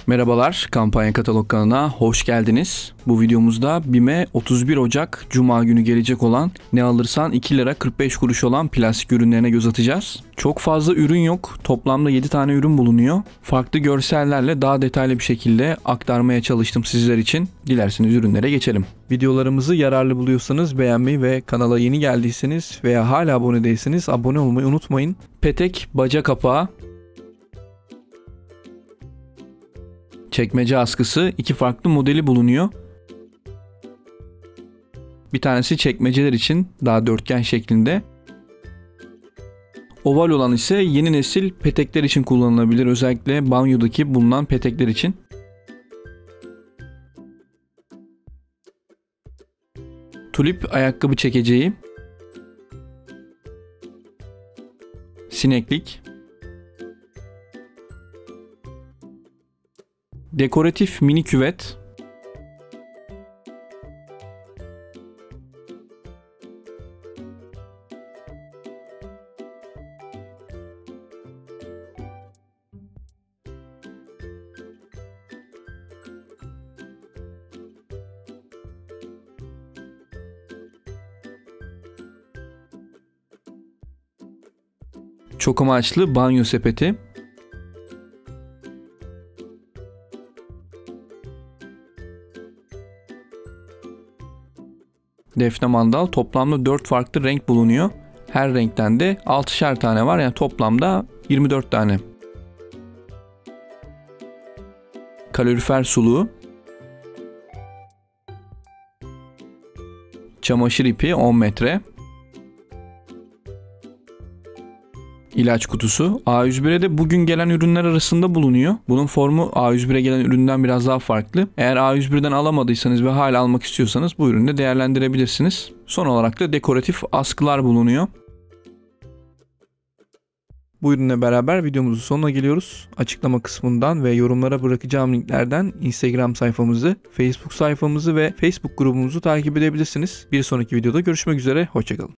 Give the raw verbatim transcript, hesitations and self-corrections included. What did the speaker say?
Merhabalar, Kampanya Katalog kanalına hoş geldiniz. Bu videomuzda BİM'e otuz bir Ocak Cuma günü gelecek olan ne alırsan iki lira kırk beş kuruş olan plastik ürünlerine göz atacağız. Çok fazla ürün yok. Toplamda yedi tane ürün bulunuyor. Farklı görsellerle daha detaylı bir şekilde aktarmaya çalıştım sizler için. Dilerseniz ürünlere geçelim. Videolarımızı yararlı buluyorsanız beğenmeyi ve kanala yeni geldiyseniz veya hala abone değilseniz abone olmayı unutmayın. Petek baca kapağı, çekmece askısı, iki farklı modeli bulunuyor. Bir tanesi çekmeceler için daha dörtgen şeklinde. Oval olan ise yeni nesil petekler için kullanılabilir. Özellikle banyodaki bulunan petekler için. Tulip ayakkabı çekeceği. Sineklik. Dekoratif mini küvet. Çok amaçlı banyo sepeti. Defne mandal, toplamda dört farklı renk bulunuyor. Her renkten de altışar tane var, yani toplamda yirmi dört tane. Kalorifer suluğu. Çamaşır ipi on metre. İlaç kutusu. A yüz bire de bugün gelen ürünler arasında bulunuyor. Bunun formu A yüz bire gelen üründen biraz daha farklı. Eğer A yüz birden alamadıysanız ve hala almak istiyorsanız bu ürünü de değerlendirebilirsiniz. Son olarak da dekoratif askılar bulunuyor. Bu ürünle beraber videomuzun sonuna geliyoruz. Açıklama kısmından ve yorumlara bırakacağım linklerden Instagram sayfamızı, Facebook sayfamızı ve Facebook grubumuzu takip edebilirsiniz. Bir sonraki videoda görüşmek üzere. Hoşça kalın.